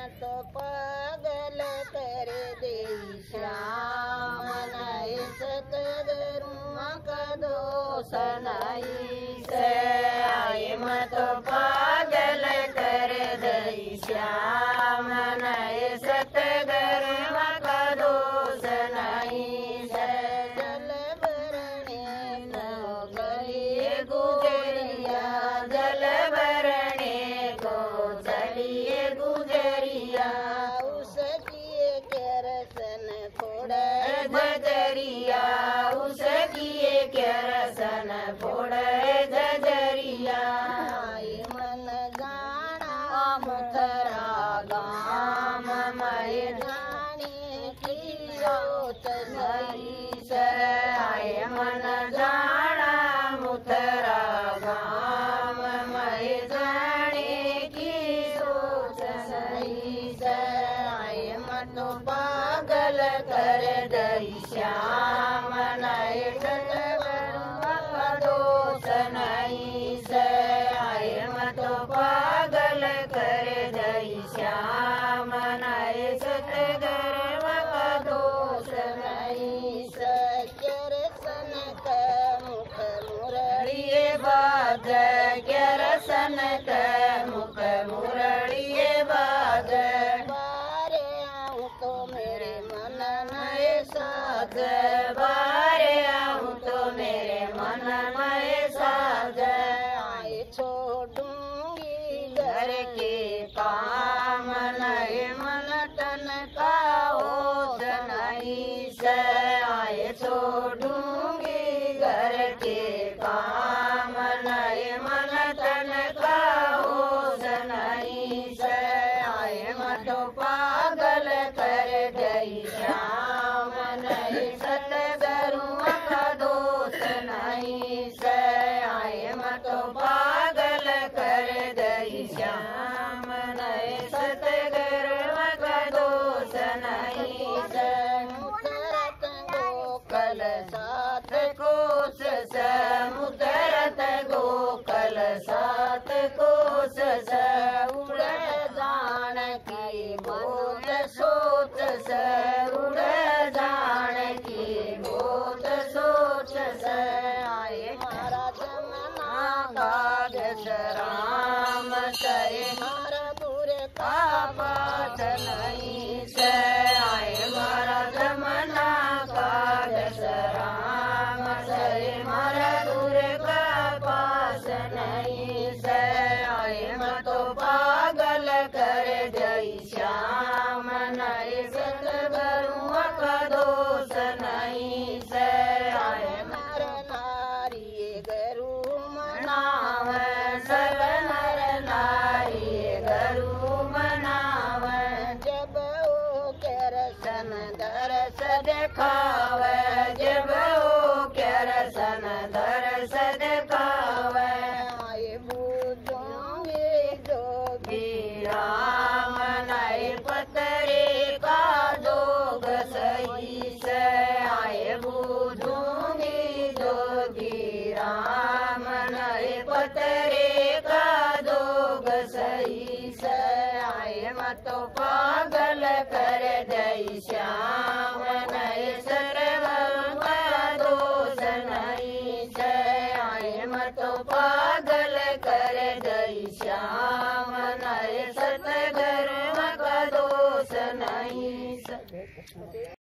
तो पागल कर दे श्याम नाय सतगुरुआ का दोष नहीं से आए मत पागल कर दे श्याम नाय सतगुरुआ का दोष नहीं से जल भरने को गई गुजरिया जल भरने को चलिए गुजरिया उसकी केरसन फोड़ जजरिया उसकी केरसन फोड़ जजरिया मन जाना मुथरा गाम मैं जाने की सोच नहीं से आए मन जाना मुथरा गाम मैं जाने की सोच नहीं से आए मत पागल कर दई श्याम नाय सतगुरुआ का दोष नहीं से आए मत पागल कर दई श्याम नाय सतगुरुआ का दोष नहीं से केरसन का मुख मुरड़िए बाज केरसन का मुख मुरड़िए बाज बारे आऊं तो मेरे मन में साज बारे आऊं तो मेरे मन में साज आए छोड़ूंगी घर के काम नए मन तन का होश नहीं से आए छोड़ूंगी घर के काम नए मन तन का होश नहीं से आए मत पागल कर गई श्याम नए सतगुरुआ का दोष नहीं से आए मत पागल कर गई श्याम नए सतगुरुआ का दोष नहीं से मुतरत गोकल साथ कोस से मुतरत गोकल साथ कोस से उड़ जान की बहुत सोच से उड़ जान की बहुत सोच से आए महाराज मना कागज राम से मारा दूर का बात नहीं से आए महाराज मना कागज राम से मारा दूर का पास नहीं से आए मत पागल कर गई श्याम नाय सतगुरुआ का दोष नहीं से आए नर नारी गरु मनाव सब नर नारी गरु मनाव जब वो केरसन दरस देखाव जब वो केरसन दरस देखाव आए बूझूंगी जोगी राम नाय पतरे का जोग सही से आए बूझूंगी जोगी राम नाय पतरे का जोग सही से आए मत पागल कर दई श्याम नाय सतगुरुआ का दोष नहीं से आए मत पागल कर दई श्याम नाय सतगुरुआ का दोष नहीं से।